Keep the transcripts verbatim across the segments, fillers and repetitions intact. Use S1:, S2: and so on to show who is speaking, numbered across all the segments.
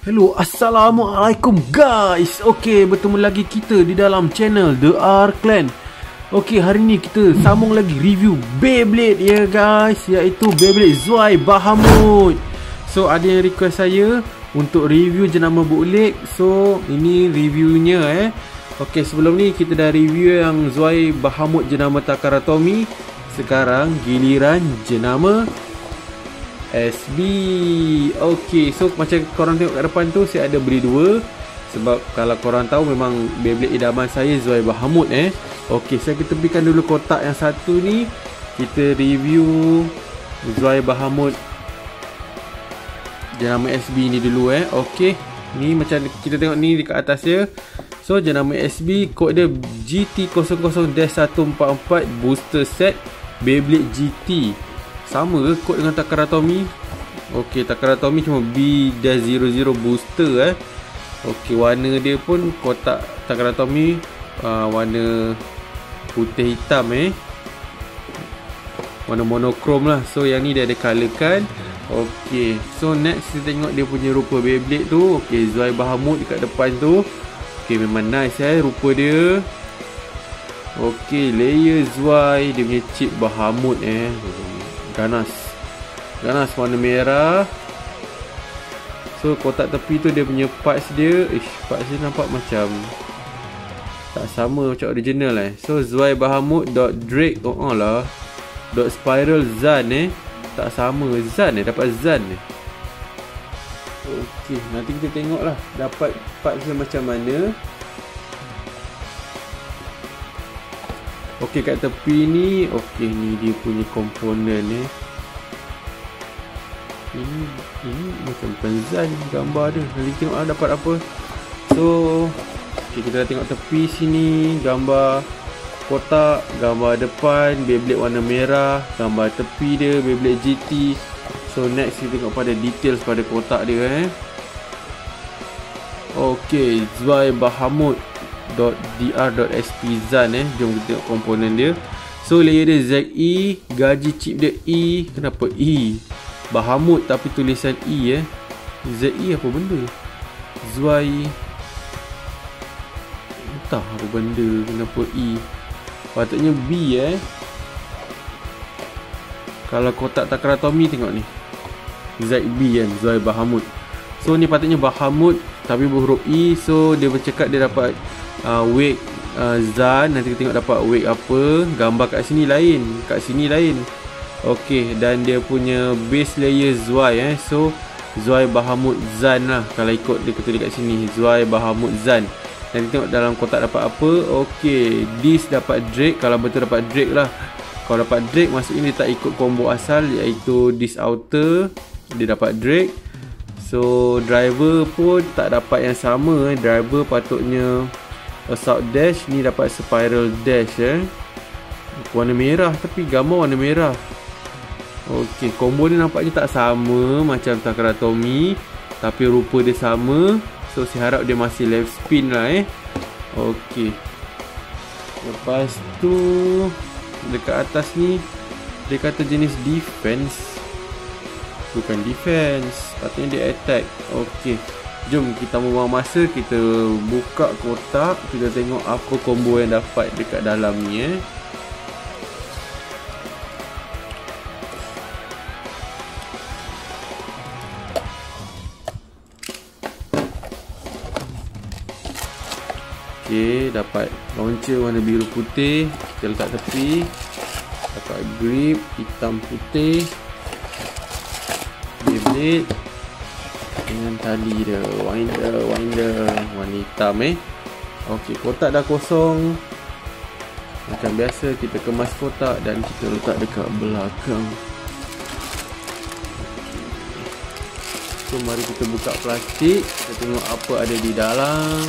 S1: Hello, Assalamualaikum guys. Okey, bertemu lagi kita di dalam channel The R Clan. Okey, hari ni kita sambung lagi review Beyblade ya guys, iaitu Beyblade Zwei Bahamut. So, ada yang request saya untuk review jenama bootleg. So, ini reviewnya eh. Okey, sebelum ni kita dah review yang Zwei Bahamut jenama Takara Tomy. Sekarang giliran jenama S B. Ok, so macam korang tengok kat depan tu, saya ada beli dua. Sebab kalau korang tahu, memang Beyblade idaman saya Zwei Bahamut eh. Ok, saya kita tepikan dulu kotak yang satu ni. Kita review Zwei Bahamut jenama S B ni dulu eh. Ok, ni macam kita tengok ni dekat atas dia. So jenama S B, kod dia G T zero zero satu empat empat booster set Beyblade G T. Sama ke kod dengan Takara Tomy? Ok, Takara Tomy cuma B zero zero booster eh. Ok, warna dia pun kotak Takara Tomy uh, warna putih hitam eh. Warna monokrom lah. So yang ni dia ada colourkan. Ok, so next kita tengok dia punya rupa Beyblade tu. Ok, Zwei Bahamut dekat depan tu. Ok, memang nice eh rupa dia. Ok, layer Zwei, dia punya chip Bahamut eh. Ganas. Ganas warna merah. So kotak tepi tu dia punya parts dia. Ish, parts dia nampak macam tak sama macam original eh. So Zwei Bahamut dot Drake. Oh, oh lah. Dot Spiral Zan eh. Tak sama. Zan eh. Dapat Zan eh. Ok, nanti kita tengok lah dapat parts dia macam mana. Ok, kat tepi ni. Ok, ni dia punya komponen ni. Ini Ini macam penzan gambar dia. Nanti tengok lah dapat apa. So ok, kita dah tengok tepi sini. Gambar kotak, gambar depan Beyblade warna merah, gambar tepi dia Beyblade G T. So next kita tengok pada details pada kotak dia eh. Ok, Zwei Bahamut dot dr.sp Zan eh. Jom kita tengok komponen dia. So layer dia Z E, gaji chip dia E. Kenapa E? Bahamut tapi tulisan E eh. Z E apa benda? Zwei, entah apa benda. Kenapa E? Patutnya B eh. Kalau kotak Takara Tomy tengok ni, Z B kan, Zwei Bahamut. So ni patutnya Bahamut tapi berhuruf E. So dia bercakap dia dapat uh, wake uh, Zan. Nanti kita tengok dapat wake apa. Gambar kat sini lain, kat sini lain. Ok, dan dia punya base layer Zwei eh. So Zwei Bahamut Zan lah kalau ikut dia ketulis kat sini, Zwei Bahamut Zan. Nanti tengok dalam kotak dapat apa. Ok, disc dapat Drake. Kalau betul dapat Drake lah. Kalau dapat Drake maksudnya dia tak ikut combo asal, iaitu disc outer dia dapat Drake. So driver pun tak dapat yang sama eh. Driver patutnya assault dash, ni dapat spiral dash eh. Warna merah tapi gambar warna merah. Ok, combo ni nampaknya tak sama macam Takara Tomy, tapi rupa dia sama. So saya harap dia masih left spin lah eh. Ok, lepas tu dekat atas ni dia kata jenis defense. Bukan defense, patutnya dia attack. Ok, jom kita membuang masa, kita buka kotak, kita tengok apa combo yang dapat dekat dalam ni eh. Ok, dapat launcher warna biru putih. Kita letak tepi. Dapat grip hitam putih Beyblade dengan tali dia, winder, winder warna hitam eh. Ok, kotak dah kosong. Macam biasa kita kemas kotak dan kita letak dekat belakang. So mari kita buka plastik, kita tengok apa ada di dalam.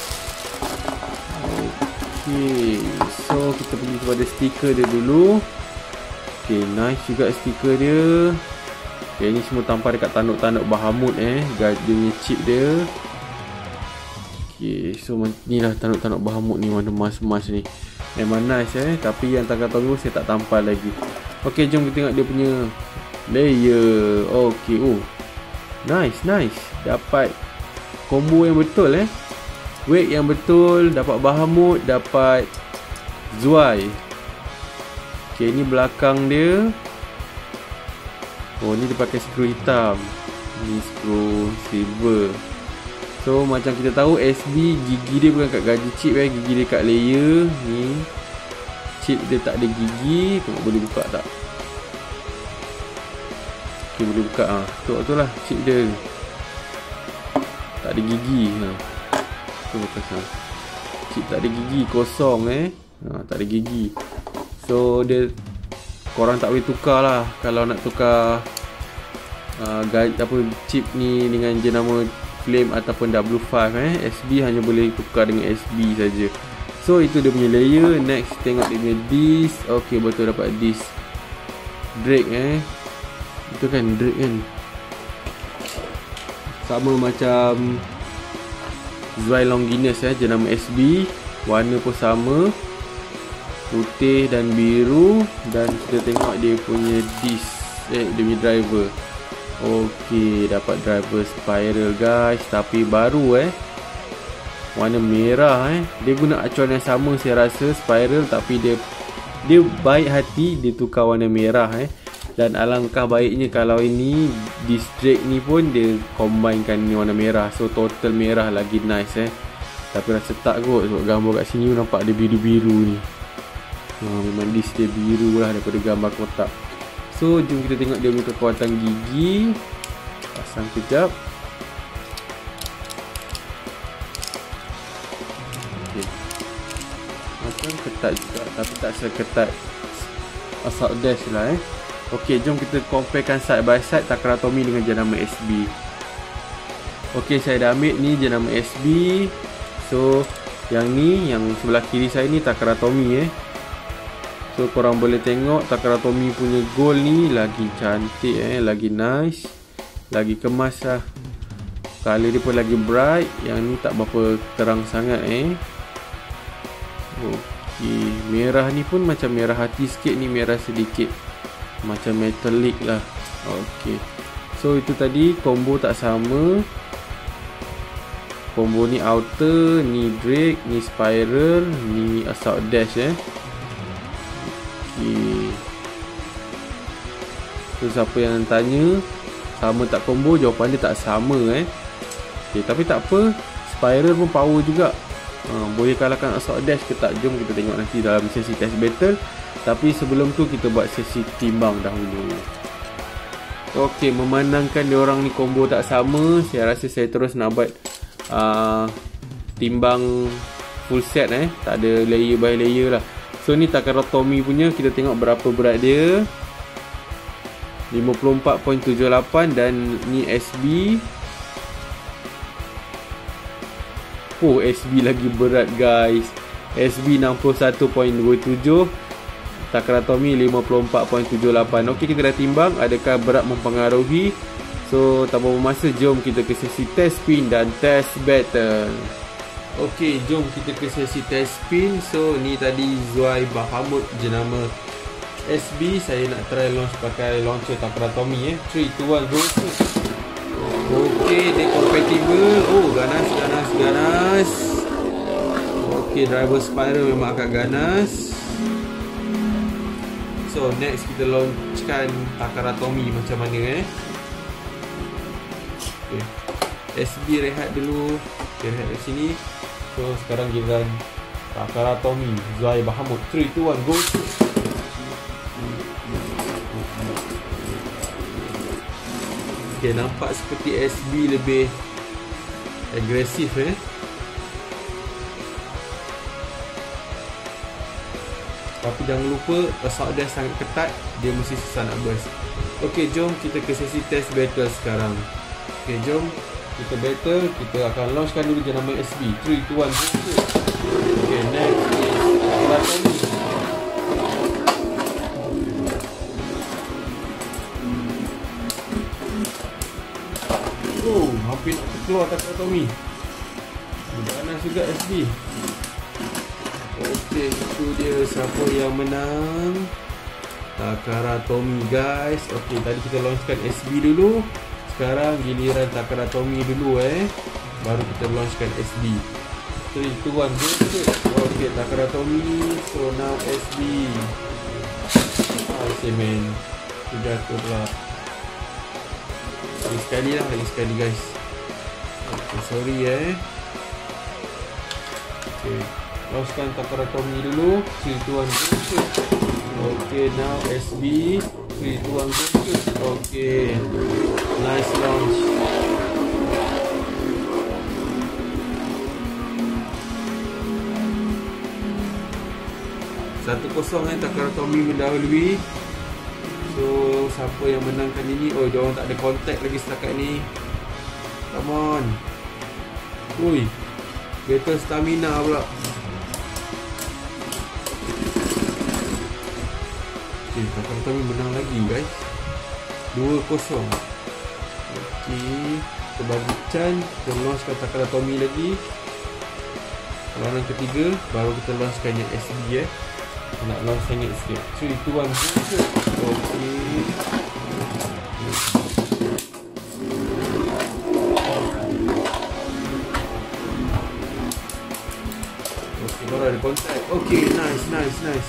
S1: Ok, so kita pergi kepada stiker dia dulu. Ok, nice juga stiker dia. Ok, ni semua tampar dekat tanduk-tanduk Bahamut eh. Dia punya chip dia. Ok, so ni lah tanduk-tanduk Bahamut ni, warna emas-emas ni. Memang nice eh. Tapi yang Takara Tomy saya tak tampal lagi. Ok, jom kita tengok dia punya layer. Ok, oh nice, nice. Dapat combo yang betul eh. Wake yang betul, dapat Bahamut, dapat Zwei. Okay, ni belakang dia. Oh, ni dia pakai skru hitam. Ni skru silver. So macam kita tahu S B gigi dia bukan kat gaji chip eh, gigi dia kat layer. Ni chip dia tak ada gigi. Tengok boleh buka tak? Okay, boleh buka ah. Tu tu lah chip dia. Tak ada gigi ha. Tu betul. Chip tak ada gigi, kosong eh. Ha, tak ada gigi. So dia korang tak boleh tukar lah. Kalau nak tukar uh, guide, apa, chip ni dengan jenama Flame ataupun W lima eh, S B hanya boleh tukar dengan S B saja. So itu dia punya layer. Next tengok dia punya disc. Okay, betul dapat disc Drake eh. Itu kan Drake kan. Sama macam Zwei Longinus eh, jenama S B. Warna pun sama, putih dan biru. Dan kita tengok dia punya disc eh, dia punya driver. Okey, dapat driver spiral guys, tapi baru eh, warna merah eh. Dia guna acuan yang sama saya rasa, spiral, tapi dia dia baik hati dia tukar warna merah eh. Dan alangkah baiknya kalau ini disc Drake ni pun dia combinekan ni warna merah, so total merah lagi nice eh. Tapi rasa tak kot, sebab gambar kat sini nampak dia biru-biru ni. Ha, memang disc dia biru lah daripada gambar kotak. So jom kita tengok dia punya kekuatan gigi. Pasang kejap. Okay. Macam ketat juga, tapi tak seketat Assault Dash lah eh. Ok, jom kita comparekan side by side Takaratomi dengan jenama S B. Ok, saya dah ambil ni jenama S B. So yang ni, yang sebelah kiri saya ni Takaratomi eh. So korang boleh tengok Takaratomi punya gold ni lagi cantik eh, lagi nice, lagi kemas lah. Color dia pun lagi bright. Yang ni tak berapa terang sangat eh. Okey, merah ni pun macam merah hati sikit ni, merah sedikit macam metallic lah. Okey, so itu tadi combo tak sama. Combo ni outer, ni Drake, ni spiral, ni Assault Dash eh. Okay. So siapa yang tanya sama tak combo, jawapan dia tak sama eh. Okay, tapi tak apa, spiral pun power juga. ha, Boleh kalahkan Assault Dash ke tak, jom kita tengok nanti dalam sesi test battle. Tapi sebelum tu kita buat sesi timbang dahulu. Okay, memandangkan diorang ni combo tak sama, saya rasa saya terus nak buat uh, timbang full set eh, tak ada layer by layer lah. So ni Takaratomi punya, kita tengok berapa berat dia, lima puluh empat perpulunan tujuh lapan. Dan ni S B. Oh, S B lagi berat guys. S B enam puluh satu perpulunan dua tujuh, Takaratomi lima puluh empat perpulunan tujuh lapan. Ok, kita dah timbang. Adakah berat mempengaruhi? So tanpa bermasa, jom kita ke sesi test spin dan test battle. Ok, jom kita ke sesi test spin. So ni tadi Zwei Bahamut jenama S B. Saya nak try launch pakai launcher Takaratomi eh. three, two, one, go. Ok, dia compatible. Oh, ganas, ganas, ganas. Ok, driver spiral memang agak ganas. So next kita launchkan Takaratomi macam mana eh. Okay. S B rehat dulu. Okay, rehat di sini. So sekarang kita Takaratomi Zwei Bahamut. three, two, one, go. Okay, nampak seperti S B lebih agresif eh. Tapi jangan lupa, Assault Dash sangat ketat, dia mesti susah nak burst. Ok, jom kita ke sesi test battle sekarang. Ok, jom kita battle. Kita akan launchkan dulu jenama S B. three, two, one, go. Ok, next is Takaratomi. Oh, hampir nak keluar Takaratomi. Ganas juga S B. Ok, itu dia siapa yang menang. Takaratomi guys. Ok, tadi kita launchkan S B dulu. sekarang giliran Takaratomi dulu eh. Baru kita launchkan S B. three, two, one, go. Okay, Takaratomi. So now S B. Ah, semen. Sudah tu pula. Lagi sekali lah, lagi sekali guys. Okay, sorry eh. Okay, launchkan Takaratomi dulu. three, two, one, go. Okay, now S B. three, two, one, go. Okay, nice launch. Satu kosong eh, Takaratomi mendahului. So siapa yang menangkan ini? Oh, diorang tak ada kontak lagi setakat ni. Come on. Ui, battle stamina pula. Okay, Takaratomi menang lagi guys, dua kosong. Okay, kita bagi Chan. Kita launchkan Takaratomi lagi. Lawan ketiga baru kita launchkan yang S B eh. Nak launch sengit sikit. three, two, one, go. Okay. Okay, baru ada kontak. Okay, nice, nice, nice.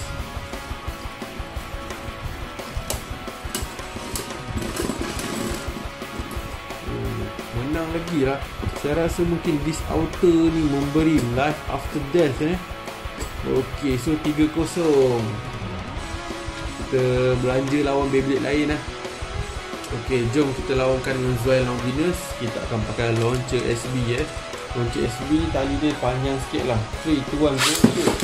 S1: Hmm, menang lagi lah. Saya rasa mungkin this outer ni memberi life after death eh. Okey, so tiga kosong. Kita belanja lawan Beyblade lain lah. Okey, jom kita lawankan dengan Zoil Longinus. Kita akan pakai launcher S B eh. Launcher S B ni tali dia panjang sikit lah. three, two, one, go.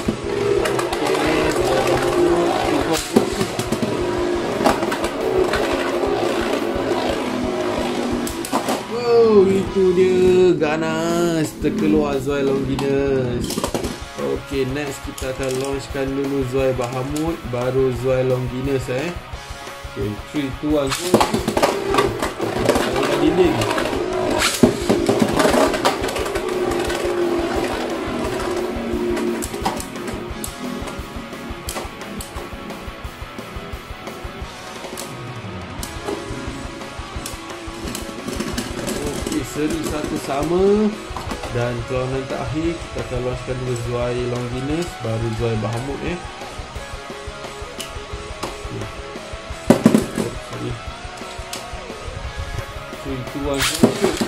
S1: Wow, itu dia. Ganas. Terkeluar Zoil Longinus. Okay, next kita akan launchkan dulu Zoil Bahamut, baru Zoil Longinus eh. Okay, three, two, one, go. Lawan dinding. Okay, seri satu sama. Dan perlawanan terakhir kita akan launchkan dulu Zoil Longinus, baru Zoil Bahamut eh. Okay. three, two, one, go.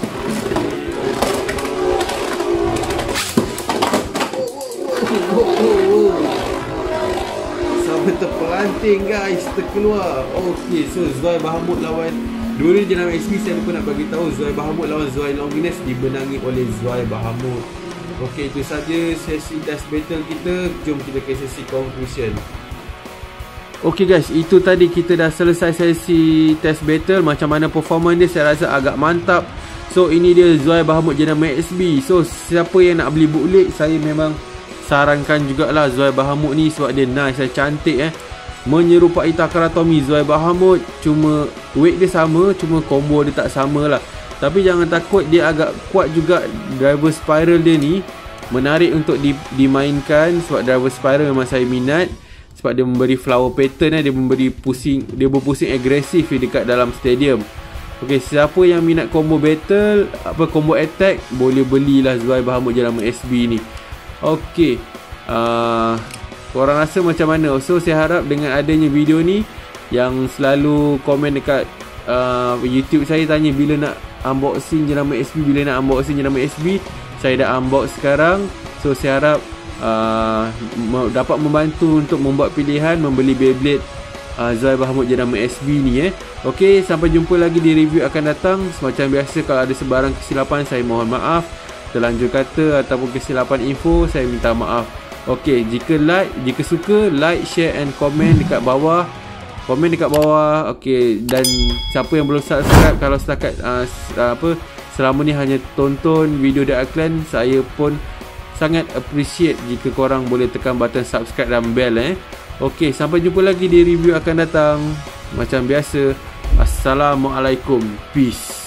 S1: Sampai terpelanting guys, terkeluar. Okay, so Zoil Bahamut lawan dua ni dalam S B. Saya lupa nak bagi tahu, Zoil Bahamut lawan Zoil Longinus dimenangi oleh Zoil Bahamut. Okey, itu saja sesi test battle kita. Jom kita ke sesi conclusion. Okey guys, itu tadi kita dah selesai sesi test battle. Macam mana performance dia, saya rasa agak mantap. So ini dia Zoil Bahamut jenama S B. So siapa yang nak beli bootleg, saya memang sarankan jugalah Zoil Bahamut ni sebab dia nice dan cantik eh. Menyerupai Takaratomi Zoil Bahamut, cuma weight dia sama, cuma combo dia tak sama lah. Tapi jangan takut, dia agak kuat juga. Driver spiral dia ni menarik untuk di, dimainkan. Sebab driver spiral memang saya minat, sebab dia memberi flower pattern eh. Dia memberi pusing, dia berpusing agresif dekat dalam stadium. Ok, siapa yang minat combo battle, apa combo attack, boleh belilah Zoil Bahamut jenama S B ni. Ok, uh, korang rasa macam mana? So saya harap dengan adanya video ni, yang selalu komen dekat uh, YouTube saya tanya bila nak unboxing jenama S B, bila nak unboxing jenama S B, saya dah unbox sekarang. So saya harap uh, dapat membantu untuk membuat pilihan membeli Beyblade uh, Zoil Bahamut jenama S B ni eh. Ok, sampai jumpa lagi di review akan datang. Macam biasa, kalau ada sebarang kesilapan saya mohon maaf. Terlanjur kata ataupun kesilapan info, saya minta maaf. Okey, jika like, jika suka, like, share and komen dekat bawah. Komen dekat bawah. Okey, dan siapa yang belum subscribe, kalau setakat uh, apa selama ni hanya tonton video The Arklan, saya pun sangat appreciate jika korang boleh tekan button subscribe dan bell eh. Okey, sampai jumpa lagi di review akan datang. Macam biasa, assalamualaikum. Peace.